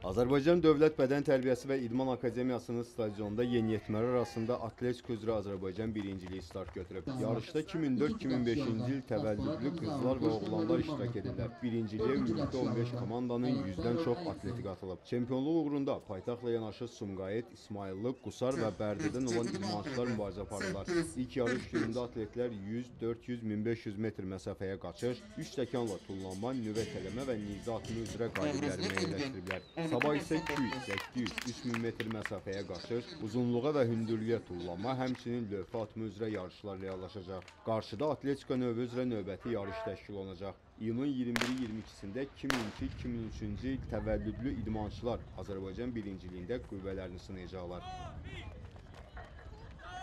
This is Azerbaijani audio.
Azərbaycan Dövlət Bədən Tərbiyəsi və İdman Akademiyasının stadionunda yeniyetmələr arasında atletika üzrə Azərbaycan birinciliyi start götürüb. Yarışda 2004-2005-ci il təvəllüdlü qızlar və oğlanlar iştirak edirlər. Birinciliyə ümumilikdə 15 komandanın 100-dən çox atletik atılıb. Çempionluq uğrunda paytaxtla yanaşı Sumqayıt, İsmayıllı, Qusar və Bərdədən olan idmançılar mübarizə aparırlar. İlk yarış günündə atletlər 100, 400, 1500 metr məsafəyə qaçış, 3 stəkanla tullanma, nüvə tələmə və nizə atımı üzrə qaliblərini yerləşdiriblər. Sabah isə 200, 800, 3000 metr məsafəyə qaçış, uzunluğa və hündürlüyə tullanma, həmçinin lövhə atımı üzrə yarışlar reallaşacaq. Qarşıda atletika növü üzrə növbəti yarış təşkil olunacaq. İyunun 21-22-sində 2002-2003-cü il təvəllüdlü idmançılar Azərbaycan birinciliyində qüvvələrini sınayacaqlar.